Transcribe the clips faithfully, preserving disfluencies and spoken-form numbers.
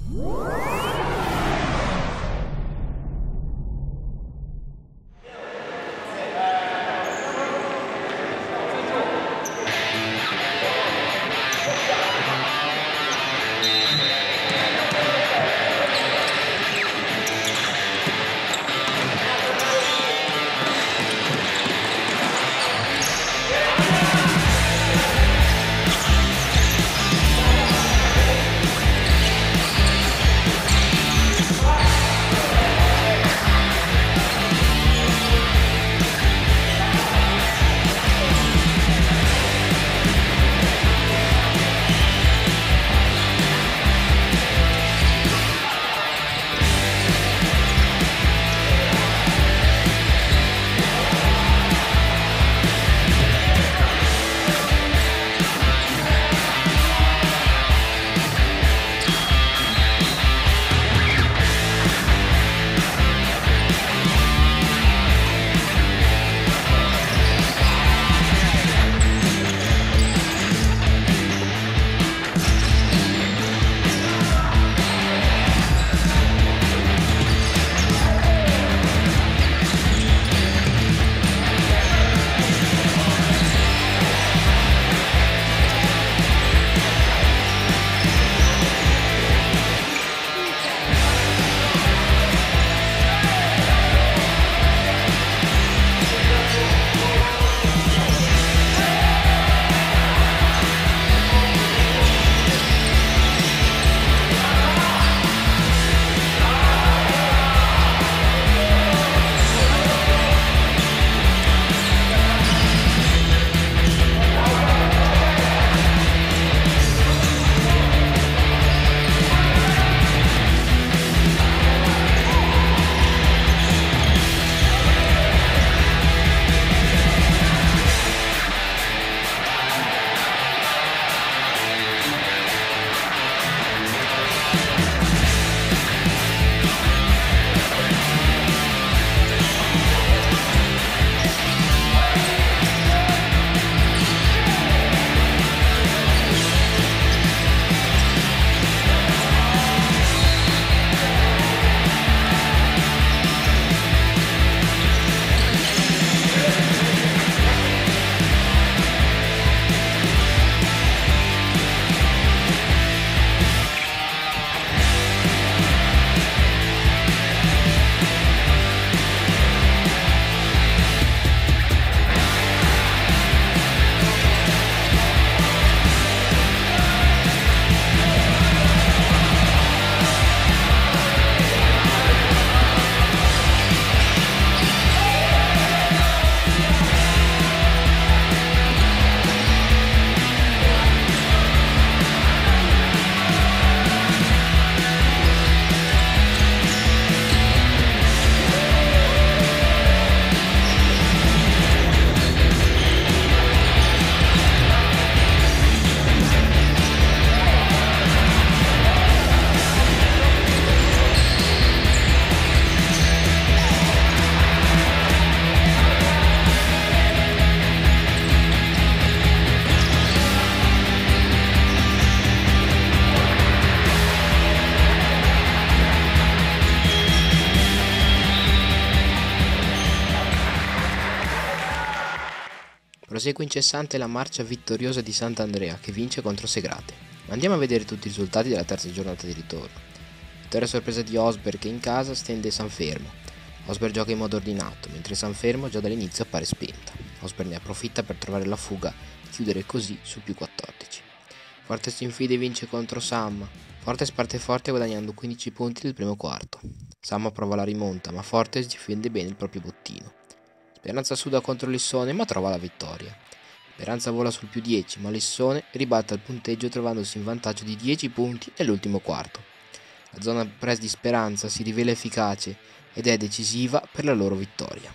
Prosegue incessante la marcia vittoriosa di Sant'Andrea, che vince contro Segrate. Andiamo a vedere tutti i risultati della terza giornata di ritorno. Vittoria sorpresa di Osberg, che in casa stende Sanfermo. Osberg gioca in modo ordinato, mentre Sanfermo già dall'inizio appare spenta. Osberg ne approfitta per trovare la fuga e chiudere così su più quattordici. Fortes infide vince contro Sam. Fortes parte forte guadagnando quindici punti nel primo quarto. Sam prova la rimonta, ma Fortes difende bene il proprio bottino. Speranza suda contro Lissone, ma trova la vittoria. Speranza vola sul più dieci, ma Lissone ribatte il punteggio trovandosi in vantaggio di dieci punti nell'ultimo quarto. La zona press di Speranza si rivela efficace ed è decisiva per la loro vittoria.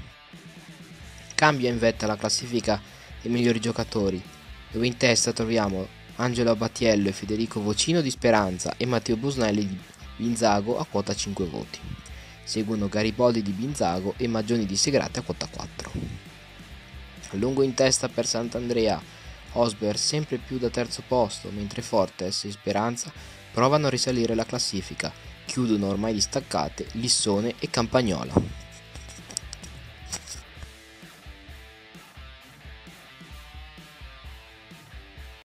Cambia in vetta la classifica dei migliori giocatori, dove in testa troviamo Angelo Abbattiello e Federico Vocino di Speranza e Matteo Busnelli di Binzago a quota cinque voti. Seguono Gariboldi di Binzago e Maggioni di Segrate a quota quattro. A lungo in testa per Sant'Andrea, Osberg sempre più da terzo posto, mentre Fortes e Speranza provano a risalire la classifica, chiudono ormai distaccate Lissone e Campagnola.